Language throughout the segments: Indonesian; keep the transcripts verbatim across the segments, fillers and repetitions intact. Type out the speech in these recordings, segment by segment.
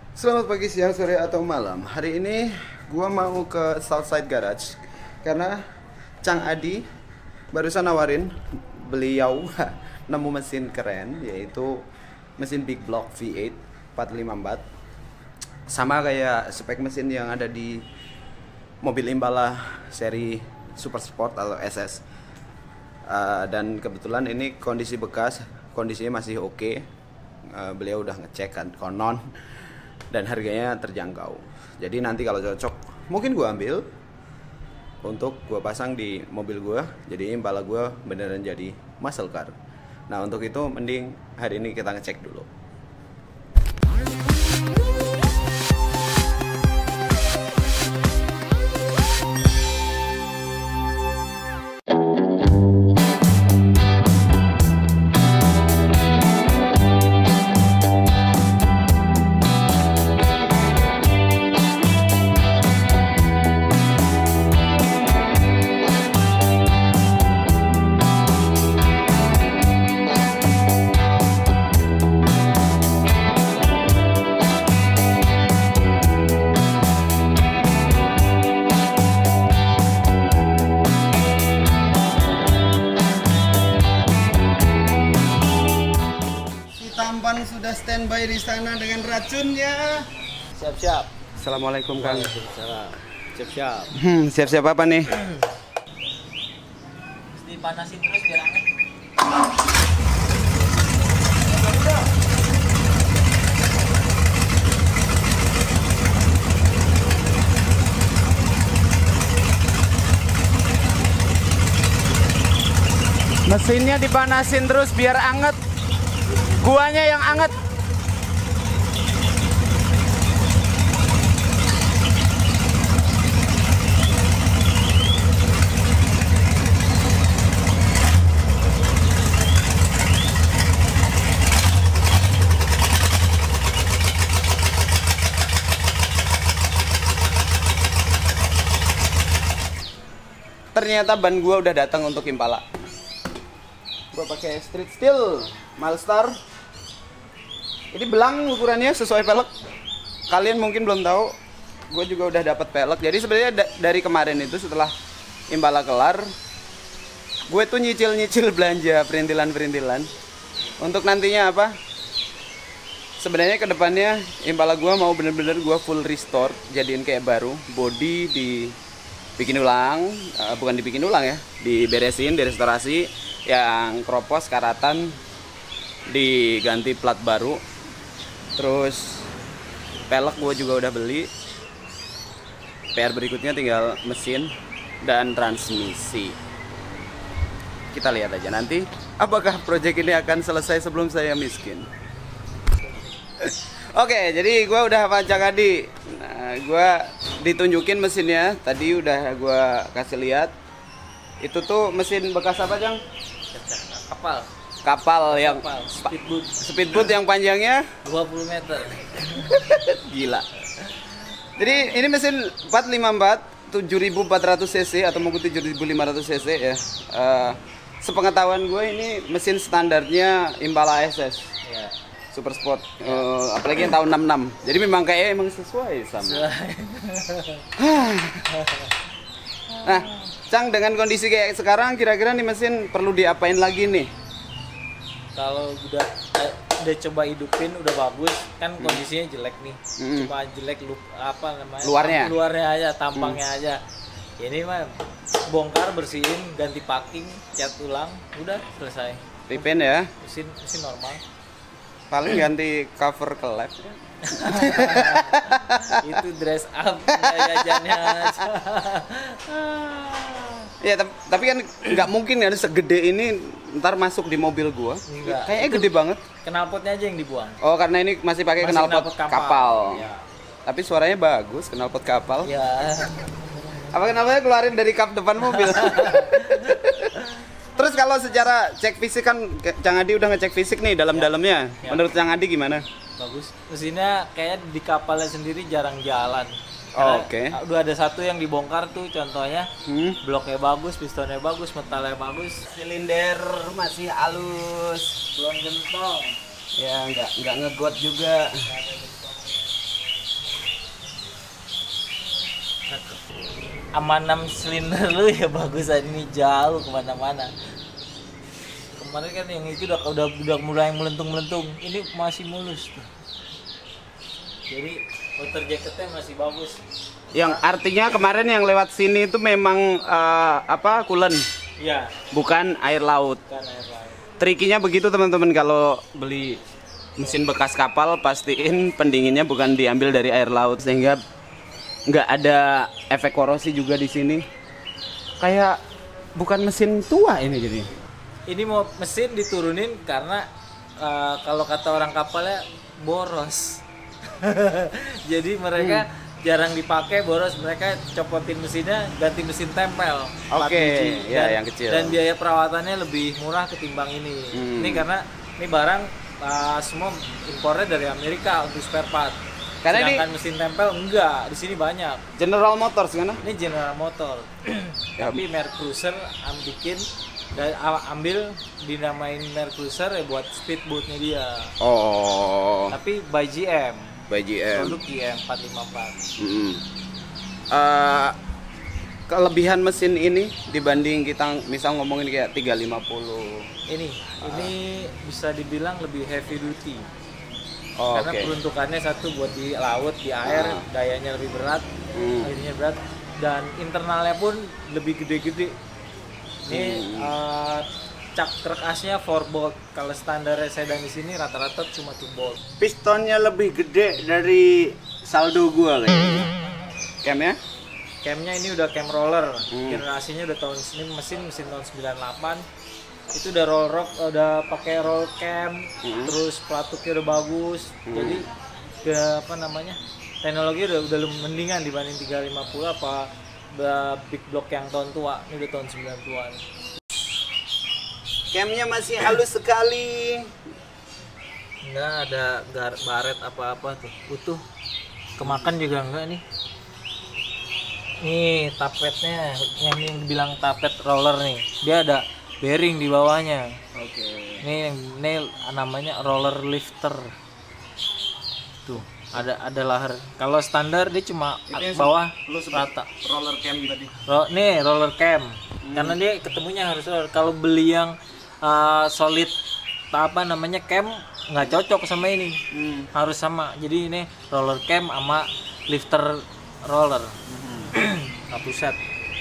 Selamat pagi, siang, sore, atau malam. Hari ini gua mau ke Southside Garage karena Cang Adi barusan nawarin beliau nemu mesin keren, yaitu mesin Big Block V eight empat lima empat. Sama kayak spek mesin yang ada di mobil Impala seri Super Sport atau S S. Uh, dan kebetulan ini kondisi bekas, kondisinya masih oke. Okay. Uh, beliau udah ngecek kan konon, dan harganya terjangkau. Jadi nanti kalau cocok mungkin gue ambil untuk gue pasang di mobil gue. Jadi Impala gue beneran jadi muscle car. Nah untuk itu mending hari ini kita ngecek dulu. Tampan sudah standby di sana dengan racunnya. Siap-siap. Assalamualaikum Kang. Waalaikumsalam. Siap-siap. Hmm, siap-siap apa nih? Mesti panasin terus biar anget. Mesinnya dipanasin terus biar anget. Guanya yang anget. Ternyata ban gua udah datang untuk Impala. Gua pakai Street Steel Milestar. Ini belang ukurannya sesuai pelek. Kalian mungkin belum tahu, gue juga udah dapat pelek. Jadi sebenarnya da dari kemarin itu setelah Impala kelar, gue tuh nyicil-nyicil belanja perintilan-perintilan untuk nantinya apa? Sebenarnya kedepannya Impala gue mau bener-bener gue full restore, jadiin kayak baru. Body dibikin ulang, uh, bukan dibikin ulang ya, diberesin, direstorasi. Yang kropos, karatan diganti plat baru. Terus pelek gue juga udah beli. P R berikutnya tinggal mesin dan transmisi. Kita lihat aja nanti apakah proyek ini akan selesai sebelum saya miskin. Oke, jadi gue udah sama Cang Adi. Nah, gue ditunjukin mesinnya. Tadi udah gue kasih lihat. Itu tuh mesin bekas apa, Cang? Kapal. Kapal yang Kapal. Speedboat. Speedboat yang panjangnya dua puluh meter. gila. Jadi ini mesin empat lima empat tujuh ribu empat ratus cc atau mungkin tujuh ribu lima ratus cc ya. Uh, sepengetahuan gue ini mesin standarnya Impala S S. Ya. Super Sport. Uh, apalagi yang tahun enam enam. Jadi memang kayak emang sesuai sama. Nah, Cang, dengan kondisi kayak sekarang kira-kira nih mesin perlu diapain lagi nih? Kalau udah eh, udah coba hidupin udah bagus kan, hmm. kondisinya jelek nih. Hmm. Cuma jelek lu apa namanya? Luarnya. Luarnya aja, tampangnya hmm. aja. Ini mah bongkar, bersihin, ganti packing, cat ulang, udah selesai. Repaint ya. Mesin mesin normal. Paling ganti cover klep. Itu dress up jajannya. Ya, tapi kan nggak mungkin ya segede ini ntar masuk di mobil gua. Enggak. Kayaknya gede banget. Knalpotnya aja yang dibuang. Oh, karena ini masih pakai Masih knalpot knalpot kapal. kapal. Ya. Tapi suaranya bagus, knalpot kapal. Ya. Apa knalpotnya keluarin dari kap depan mobil? Terus kalau secara cek fisik kan Cang Adi udah ngecek fisik nih dalam-dalamnya. Ya. Menurut Cang Adi gimana? Bagus. Mesinnya kayak di kapalnya sendiri jarang jalan. Oh, oke. Okay. Udah ada satu yang dibongkar tuh, contohnya hmm. bloknya bagus, pistonnya bagus, metalnya bagus, silinder masih halus, belum gentong. Ya nggak nggak ngegot juga. sama enam silinder lu ya bagusan ini jauh kemana-mana. Kemarin kan yang itu udah udah udah mulai melentung-melentung, ini masih mulus tuh. Jadi water jacketnya masih bagus. Yang artinya kemarin yang lewat sini itu memang uh, apa coolant? Iya. Bukan air laut. Bukan air laut. Trikinya begitu teman-teman, kalau beli mesin bekas kapal pastiin pendinginnya bukan diambil dari air laut sehingga nggak ada efek korosi juga di sini. Kayak bukan mesin tua ini jadi. Ini mau mesin diturunin karena uh, kalau kata orang kapalnya boros. Jadi mereka hmm. jarang dipakai, boros, mereka copotin mesinnya, ganti mesin tempel. Oke, okay. Ya yang kecil. Dan biaya perawatannya lebih murah ketimbang ini. Hmm. Ini karena ini barang uh, semua impornya dari Amerika untuk spare part. Karena sedangkan ini mesin tempel enggak, di sini banyak. General Motors kan? Ini General Motor. Tapi Merc Cruiser am bikin dan ambil dinamain Merc Cruiser ya buat speedboatnya dia. Oh. Tapi by G M. By G M. Produk G M empat lima empat. Mm-hmm. Uh, kelebihan mesin ini dibanding kita misal ngomongin kayak tiga lima puluh. Ini, uh. ini bisa dibilang lebih heavy duty. Oh, karena okay. peruntukannya satu buat di laut, di air, uh. dayanya lebih berat, mm. airnya berat, dan internalnya pun lebih gede-gede. Ini mm. uh, cak truk asnya four bolt. Kalau standar sedan di sini rata-rata cuma two bolt. Pistonnya lebih gede dari saldo gua kayaknya. Camnya? Camnya ini udah cam roller. Hmm. Generasinya udah tahun ini mesin mesin tahun sembilan puluh delapan. Itu udah roll rock, udah pakai roll cam, hmm. terus pelatuknya udah bagus. Hmm. Jadi udah apa namanya? Teknologi udah udah mendingan dibanding tiga lima puluh apa big block yang tahun tua. Ini udah tahun sembilan puluhan. Camnya masih halus sekali. Enggak ada gar baret apa-apa tuh, utuh. Kemakan juga enggak nih. Nih tapetnya, yang ini bilang tapet roller nih. Dia ada bearing di bawahnya. Oke. Okay. Nih yang ini namanya roller lifter. Tuh, ada ada lahar. Kalau standar dia cuma bawah rata. Roller cam tadi. Ro nih roller cam. Hmm. Karena dia ketemunya harus roller. Kalau beli yang Uh, solid apa namanya cam nggak cocok sama ini, hmm. harus sama. Jadi ini roller cam sama lifter roller, hmm. satu set.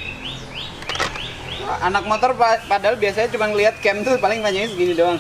Anak motor padahal biasanya cuma ngelihat cam tuh paling panjangnya segini doang.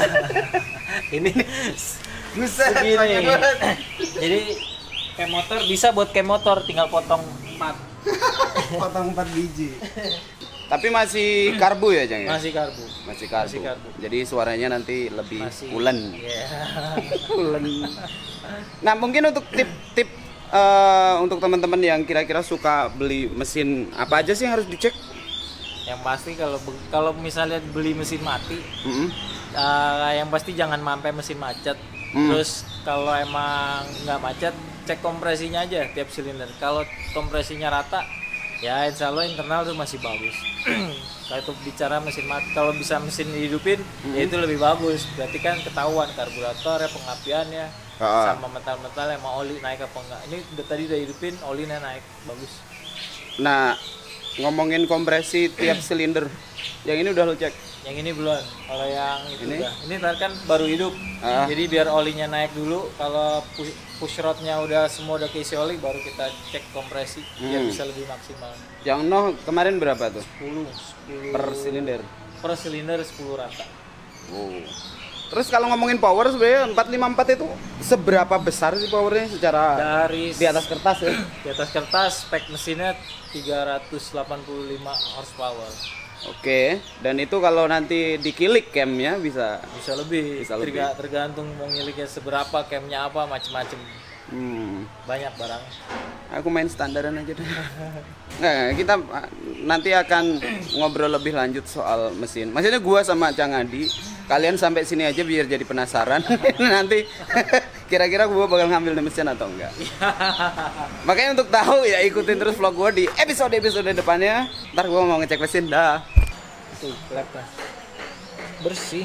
Ini buset segini. Jadi cam motor bisa buat cam motor, tinggal potong empat. Potong empat biji. Tapi masih karbu ya, Jang? Masih karbu. Masih karbu. Masih karbu. Jadi suaranya nanti lebih masih, ulen. Yeah. Ulen. Nah, mungkin untuk tip-tip uh, untuk teman-teman yang kira-kira suka beli mesin, apa aja sih yang harus dicek? Yang pasti kalau kalau misalnya beli mesin mati, mm-hmm. uh, yang pasti jangan sampai mesin macet. Mm. Terus kalau emang nggak macet, cek kompresinya aja tiap silinder. Kalau kompresinya rata, ya insya Allah internal tuh masih bagus. Kalau itu bicara mesin mati, kalau bisa mesin dihidupin, mm-hmm. ya itu lebih bagus. Berarti kan ketahuan karburatornya, pengapiannya, ah. sama metal-metalnya, mau oli naik apa enggak. Ini udah tadi udah hidupin, olinya naik, bagus. Nah, ngomongin kompresi tiap silinder, yang ini udah lo cek? Yang ini belum. Kalau yang itu ini? udah. Ini kan baru hidup. Ah. Jadi biar olinya naik dulu. Kalau push, push rodnya udah semua udah keisi oli, baru kita cek kompresi hmm. biar bisa lebih maksimal. Yang noh kemarin berapa tuh? sepuluh, sepuluh per silinder. Per silinder sepuluh rata. Oh. Terus kalau ngomongin power sebenarnya empat lima empat itu seberapa besar sih powernya secara dari di atas kertas ya? Di atas kertas spek mesinnya tiga ratus delapan puluh lima horsepower. Oke, dan itu kalau nanti dikilik camnya bisa bisa lebih. Bisa Terga, lebih. Tergantung mau ngiliknya seberapa, camnya apa, macem-macem. Hmm. Banyak barang. Aku main standaran aja deh. Nah, kita nanti akan ngobrol lebih lanjut soal mesin. Maksudnya gua sama Cang Adi, kalian sampai sini aja biar jadi penasaran. Nanti kira-kira gua bakal ngambil mesin atau enggak. Makanya untuk tahu ya ikutin terus vlog gua di episode-episode depannya. Ntar gua mau ngecek mesin dah. Tuh, klepnya bersih.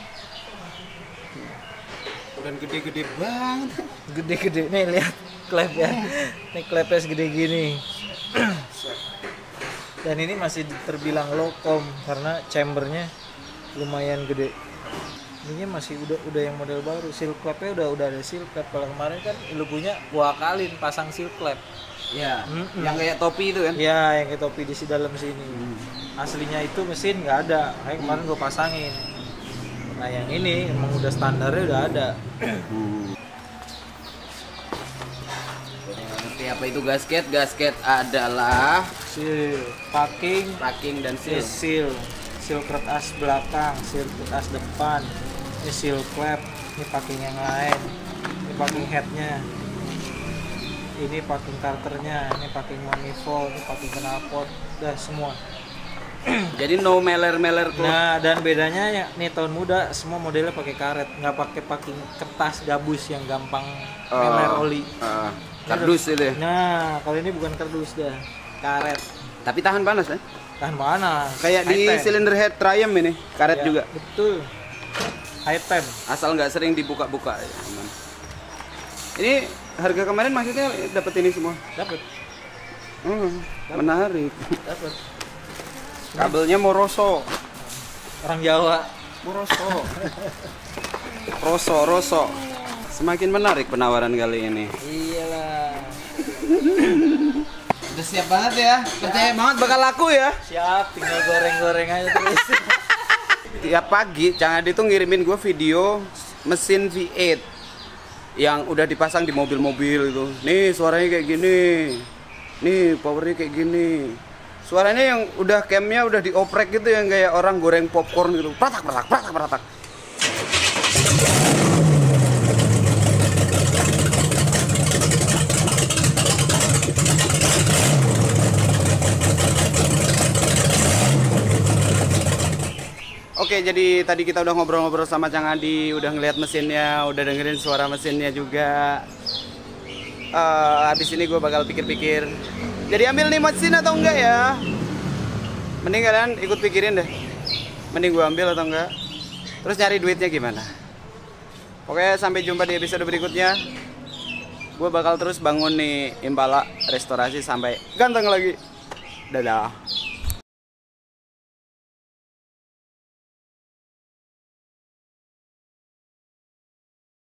Dan gede-gede banget. Gede-gede nih lihat klep ya. Nih klepnya segede gini. Dan ini masih terbilang low com karena chambernya lumayan gede. Ini masih udah udah yang model baru. Seal clamp-nya udah udah ada seal clamp. Kalau kemarin kan lu punya gua akalin pasang seal clamp. Ya, Mm-mm. yang kayak topi itu kan? Ya, yang kayak topi di si dalam sini. Hmm. Aslinya itu mesin nggak ada. Kayak kemarin gua pasangin. Nah, yang ini emang udah standarnya udah ada. Hmm. Ngerti apa itu gasket? Gasket adalah Seal, packing, packing dan seal, seal. seal, seal kertas as belakang, seal kertas as depan, ini seal clamp, ini packing yang lain, ini packing headnya, ini packing karternya, ini packing manifold, ini packing knalpot, udah semua. Jadi no meler-meler tuh. Nah, dan bedanya ya nih tahun muda semua modelnya pakai karet, nggak pakai packing kertas gabus yang gampang meler oli. Uh, kardus itu ya. Nah, kalau ini bukan kardus dah, karet. Tapi tahan panas kan? Tahan panas. Kayak di High temp. cylinder head Triumph ini, karet Ya, juga. betul. High temp. Asal nggak sering dibuka-buka ya, aman. Ini harga kemarin maksudnya dapat ini semua. Dapat. Hmm, menarik. Dapat. Kabelnya Moroso. Orang Jawa. Moroso. Roso, Roso. Semakin menarik penawaran kali ini. Iyalah. Udah siap banget ya. Percaya banget bakal laku ya. Siap, tinggal goreng-goreng aja terus. Tiap pagi Cang Adi tuh ngirimin gue video mesin V eight yang udah dipasang di mobil-mobil itu. Nih suaranya kayak gini. Nih powernya kayak gini. Suaranya yang udah camnya udah dioprek gitu, yang kayak orang goreng popcorn gitu. Pratak pratak pratak pratak. Oke, jadi tadi kita udah ngobrol-ngobrol sama Cang Adi, udah ngeliat mesinnya, udah dengerin suara mesinnya juga. Uh, habis ini gue bakal pikir-pikir, jadi ambil nih mesin atau enggak ya? Mending kalian ikut pikirin deh. Mending gue ambil atau enggak? Terus nyari duitnya gimana? Oke, sampai jumpa di episode berikutnya. Gue bakal terus bangun nih Impala restorasi sampai ganteng lagi. Dadah.